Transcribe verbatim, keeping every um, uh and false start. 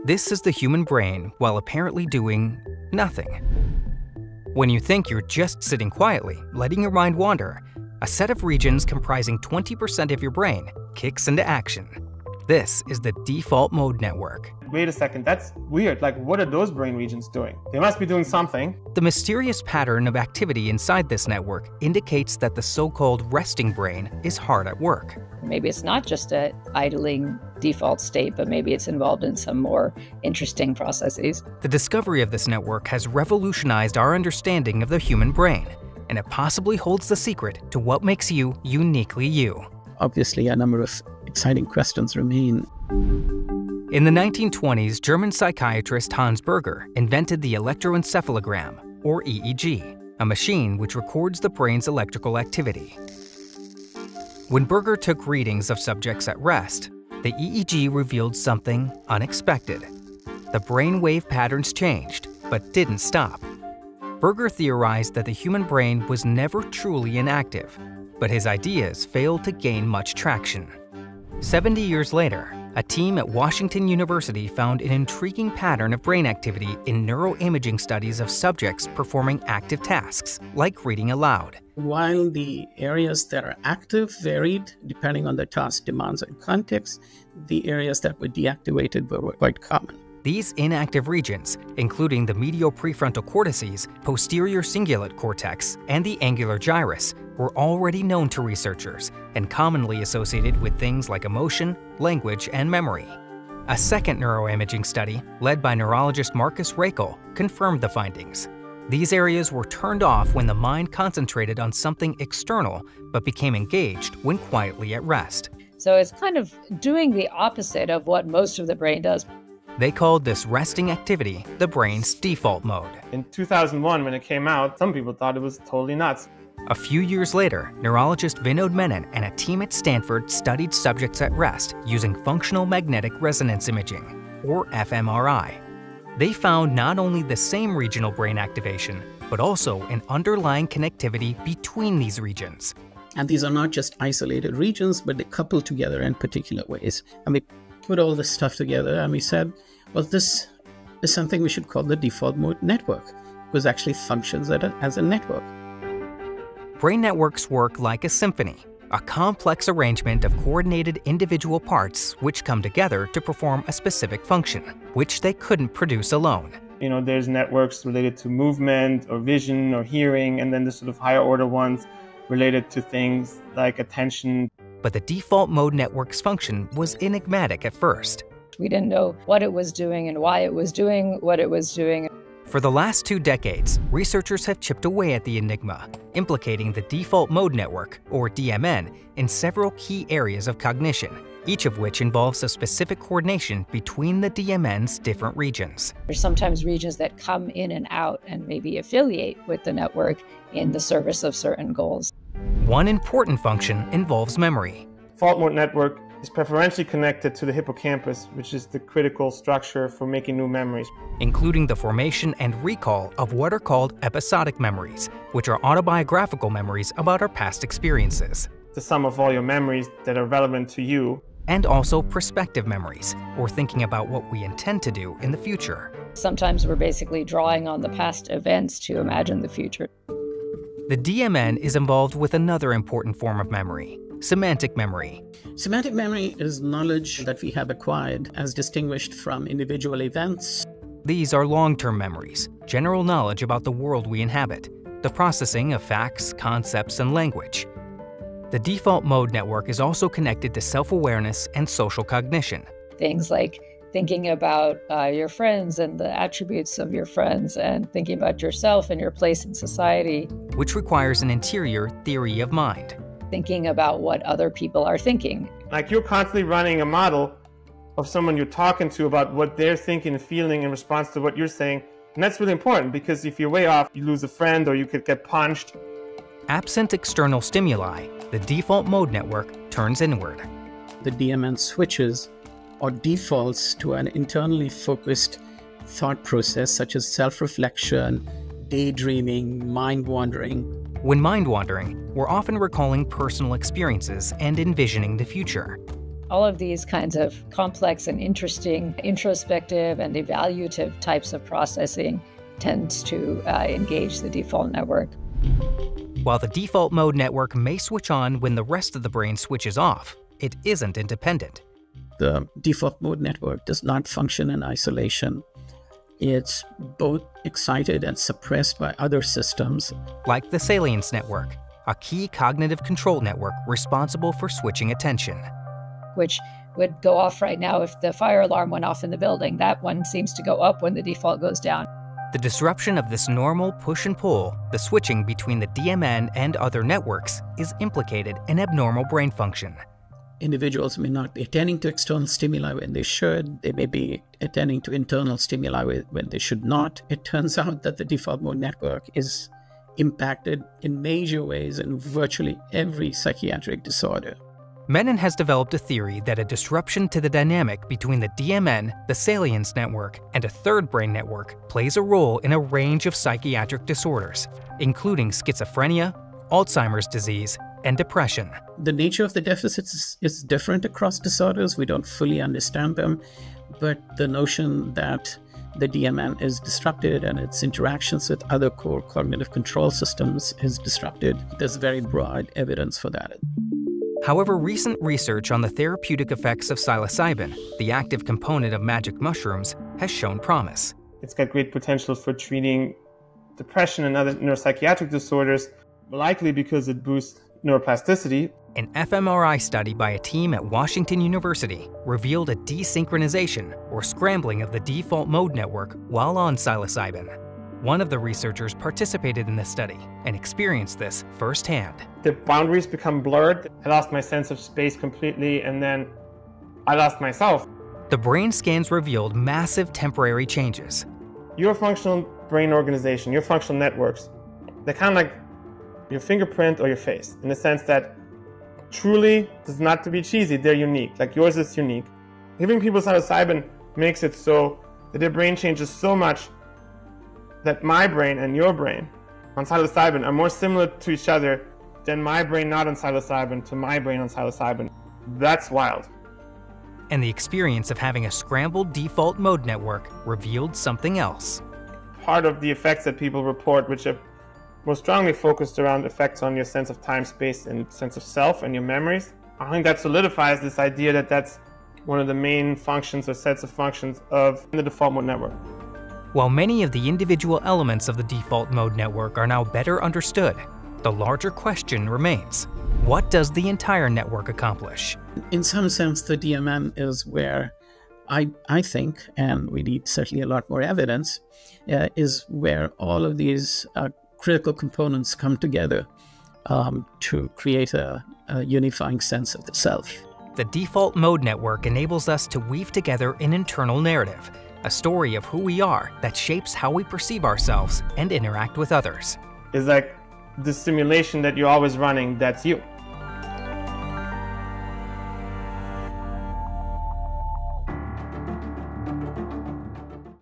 This is the human brain while apparently doing nothing. When you think you're just sitting quietly, letting your mind wander, a set of regions comprising twenty percent of your brain kicks into action. This is the default mode network. Wait a second, that's weird. Like, what are those brain regions doing? They must be doing something. The mysterious pattern of activity inside this network indicates that the so-called resting brain is hard at work. Maybe it's not just an idling default state, but maybe it's involved in some more interesting processes. The discovery of this network has revolutionized our understanding of the human brain, and it possibly holds the secret to what makes you uniquely you. Obviously, a number of exciting questions remain. In the nineteen twenties, German psychiatrist Hans Berger invented the electroencephalogram, or E E G, a machine which records the brain's electrical activity. When Berger took readings of subjects at rest, the E E G revealed something unexpected. The brainwave patterns changed, but didn't stop. Berger theorized that the human brain was never truly inactive, but his ideas failed to gain much traction. seventy years later, a team at Washington University found an intriguing pattern of brain activity in neuroimaging studies of subjects performing active tasks, like reading aloud. While the areas that are active varied depending on the task demands and context, the areas that were deactivated were quite common. These inactive regions, including the medial prefrontal cortices, posterior cingulate cortex, and the angular gyrus, were already known to researchers and commonly associated with things like emotion, language, and memory. A second neuroimaging study, led by neurologist Marcus Rakel, confirmed the findings. These areas were turned off when the mind concentrated on something external, but became engaged when quietly at rest. So it's kind of doing the opposite of what most of the brain does. They called this resting activity the brain's default mode. In two thousand one, when it came out, some people thought it was totally nuts. A few years later, neurologist Vinod Menon and a team at Stanford studied subjects at rest using functional magnetic resonance imaging, or f M R I. They found not only the same regional brain activation, but also an underlying connectivity between these regions. And these are not just isolated regions, but they couple together in particular ways. And we put all this stuff together and we said, well, this is something we should call the default mode network, because it actually functions as a network. Brain networks work like a symphony, a complex arrangement of coordinated individual parts which come together to perform a specific function, which they couldn't produce alone. You know, there's networks related to movement or vision or hearing, and then the sort of higher order ones related to things like attention. But the default mode network's function was enigmatic at first. We didn't know what it was doing and why it was doing what it was doing. For the last two decades, researchers have chipped away at the enigma, implicating the default mode network, or D M N, in several key areas of cognition, each of which involves a specific coordination between the D M N's different regions. There's sometimes regions that come in and out and maybe affiliate with the network in the service of certain goals. One important function involves memory. Default mode network is preferentially connected to the hippocampus, which is the critical structure for making new memories, including the formation and recall of what are called episodic memories, which are autobiographical memories about our past experiences. The sum of all your memories that are relevant to you. And also prospective memories, or thinking about what we intend to do in the future. Sometimes we're basically drawing on the past events to imagine the future. The D M N is involved with another important form of memory, semantic memory. Semantic memory is knowledge that we have acquired as distinguished from individual events. These are long-term memories, general knowledge about the world we inhabit, the processing of facts, concepts, and language. The default mode network is also connected to self-awareness and social cognition. Things like thinking about uh, your friends and the attributes of your friends, and thinking about yourself and your place in society. Which requires an interior theory of mind. Thinking about what other people are thinking. Like you're constantly running a model of someone you're talking to about what they're thinking and feeling in response to what you're saying. And that's really important, because if you're way off, you lose a friend or you could get punched. Absent external stimuli, the default mode network turns inward. The D M N switches or defaults to an internally focused thought process such as self-reflection, daydreaming, mind-wandering. When mind-wandering, we're often recalling personal experiences and envisioning the future. All of these kinds of complex and interesting introspective and evaluative types of processing tends to uh, engage the default network. While the default mode network may switch on when the rest of the brain switches off, it isn't independent. The default mode network does not function in isolation. It's both excited and suppressed by other systems, like the salience network, a key cognitive control network responsible for switching attention. Which would go off right now if the fire alarm went off in the building. That one seems to go up when the default goes down. The disruption of this normal push and pull, the switching between the D M N and other networks, is implicated in abnormal brain function. Individuals may not be attending to external stimuli when they should. They may be attending to internal stimuli when they should not. It turns out that the default mode network is impacted in major ways in virtually every psychiatric disorder. Menon has developed a theory that a disruption to the dynamic between the D M N, the salience network, and a third brain network plays a role in a range of psychiatric disorders, including schizophrenia, Alzheimer's disease, and depression. The nature of the deficits is, is different across disorders. We don't fully understand them, but the notion that the D M N is disrupted and its interactions with other core cognitive control systems is disrupted, there's very broad evidence for that. However, recent research on the therapeutic effects of psilocybin, the active component of magic mushrooms, has shown promise. It's got great potential for treating depression and other neuropsychiatric disorders, likely because it boosts neuroplasticity. An fMRI study by a team at Washington University revealed a desynchronization or scrambling of the default mode network while on psilocybin. One of the researchers participated in the study and experienced this firsthand. The boundaries become blurred. I lost my sense of space completely, and then I lost myself. The brain scans revealed massive temporary changes. Your functional brain organization, your functional networks, they're kind of like your fingerprint or your face, in the sense that truly, this is not to be cheesy, they're unique. Like yours is unique. Giving people psilocybin makes it so that their brain changes so much that my brain and your brain on psilocybin are more similar to each other than my brain not on psilocybin to my brain on psilocybin. That's wild. And the experience of having a scrambled default mode network revealed something else. Part of the effects that people report, which are more strongly focused around effects on your sense of time, space, and sense of self and your memories, I think that solidifies this idea that that's one of the main functions or sets of functions of the default mode network. While many of the individual elements of the default mode network are now better understood, the larger question remains: what does the entire network accomplish? In some sense, the D M N is where I, I think, and we need certainly a lot more evidence, uh, is where all of these uh, critical components come together um, to create a, a unifying sense of the self. The default mode network enables us to weave together an internal narrative, a story of who we are that shapes how we perceive ourselves and interact with others. It's like the simulation that you're always running, that's you.